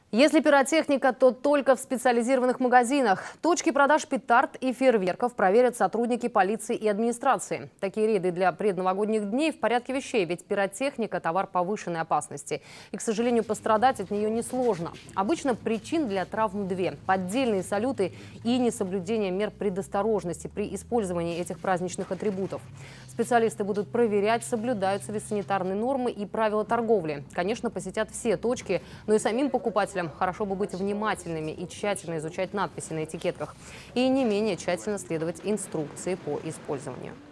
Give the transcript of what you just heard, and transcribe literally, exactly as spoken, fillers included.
Если пиротехника, то только в специализированных магазинах. Точки продаж петард и фейерверков проверят сотрудники полиции и администрации. Такие рейды для предновогодних дней в порядке вещей, ведь пиротехника – товар повышенной опасности. И, к сожалению, пострадать от нее несложно. Обычно причин для травм две – поддельные салюты и несоблюдение мер предосторожности при использовании этих праздничных атрибутов. Специалисты будут проверять, соблюдаются ли санитарные нормы и правила торговли. Конечно, посетят все точки, но и самим покупателям хорошо бы быть внимательными и тщательно изучать надписи на этикетках. И не менее тщательно следовать инструкции по использованию.